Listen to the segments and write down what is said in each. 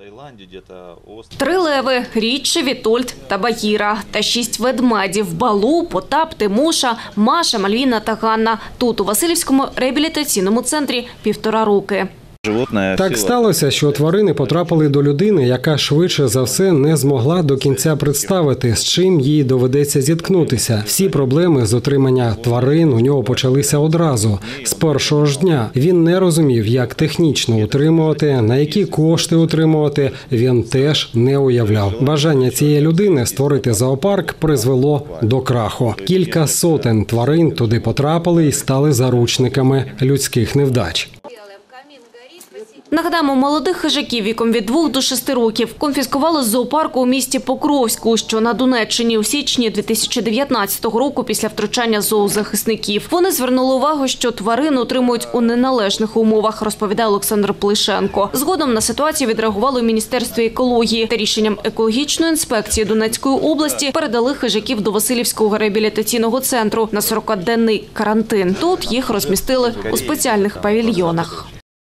3 леви – Річчі, Вітольд та Багіра. Та 6 ведмедів – Балу, Потап, Тимоша, Маша, Мальвіна та Ганна. Тут, у Василівському реабілітаційному центрі, 1,5 роки. Так сталося, що тварини потрапили до людини, яка швидше за все не змогла до кінця представити, з чим їй доведеться зіткнутися. Всі проблеми з отримання тварин у нього почалися одразу, з першого ж дня. Він не розумів, як технічно утримувати, на які кошти утримувати, він теж не уявляв. Бажання цієї людини створити зоопарк призвело до краху. Кілька сотень тварин туди потрапили і стали заручниками людських невдач. Нагадаємо, молодих хижаків віком від 2 до 6 років конфіскували з зоопарку у місті Покровську, що на Донеччині, у січні 2019 року після втручання зоозахисників. Вони звернули увагу, що тварин утримують у неналежних умовах, розповідає Олександр Плещенко. Згодом на ситуацію відреагувало в Міністерстві екології та рішенням екологічної інспекції Донецької області передали хижаків до Василівського реабілітаційного центру на 40-денний карантин. Тут їх розмістили у спеціальних павільйонах.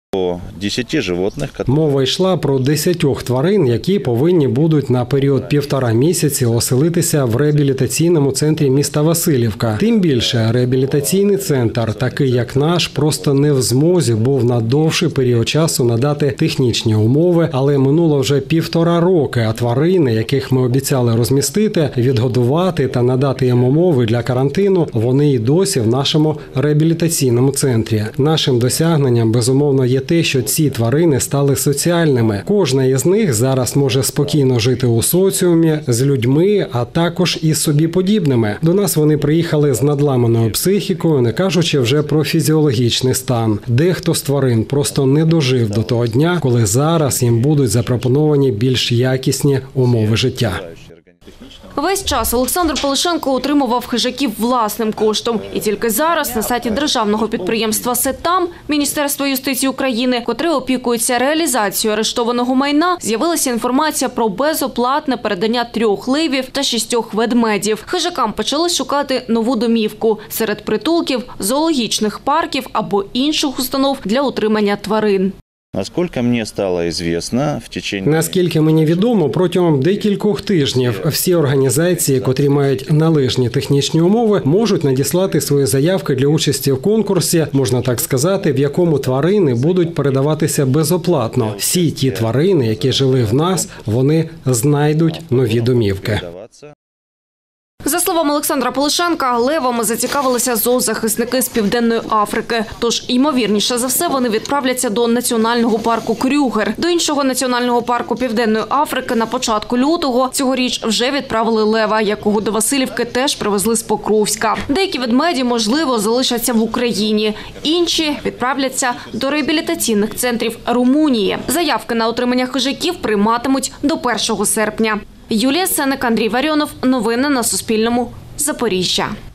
Мова йшла про 10 тварин, які повинні будуть на період 1,5 місяці оселитися в реабілітаційному центрі міста Василівка. Тим більше, реабілітаційний центр, такий як наш, просто не в змозі був на довший період часу надати технічні умови, але минуло вже 1,5 роки, а тварини, яких ми обіцяли розмістити, відгодувати та надати їм умови для карантину, вони і досі в нашому реабілітаційному центрі. Нашим досягненням, безумовно, є те, що ці тварини стали соціальними. Кожна із них зараз може спокійно жити у соціумі, з людьми, а також із собі подібними. До нас вони приїхали з надламаною психікою, не кажучи вже про фізіологічний стан. Дехто з тварин просто не дожив до того дня, коли зараз їм будуть запропоновані більш якісні умови життя. Весь час Олександр Плещенко утримував хижаків власним коштом. І тільки зараз на сайті державного підприємства «Сетам» Міністерства юстиції України, котре опікується реалізацією арештованого майна, з'явилася інформація про безоплатне передання 3 левів та 6 ведмедів. Хижакам почали шукати нову домівку серед притулків, зоологічних парків або інших установ для утримання тварин. Наскільки мені відомо, протягом декількох тижнів всі організації, котрі мають належні технічні умови, можуть надіслати свої заявки для участі в конкурсі, можна так сказати, в якому тварини будуть передаватися безоплатно. Всі ті тварини, які жили в нас, вони знайдуть нові домівки. За словами Олександра Плещенка, левами зацікавилися зоозахисники з Південної Африки. Тож, ймовірніше за все, вони відправляться до національного парку Крюгер. До іншого національного парку Південної Африки на початку лютого цьогоріч вже відправили лева, якого до Василівки теж привезли з Покровська. Деякі ведмеді, можливо, залишаться в Україні. Інші відправляться до реабілітаційних центрів Румунії. Заявки на отримання хижаків прийматимуть до 1 серпня. Юлія Сенек, Андрій Варіонов. Новини на Суспільному. Запоріжжя.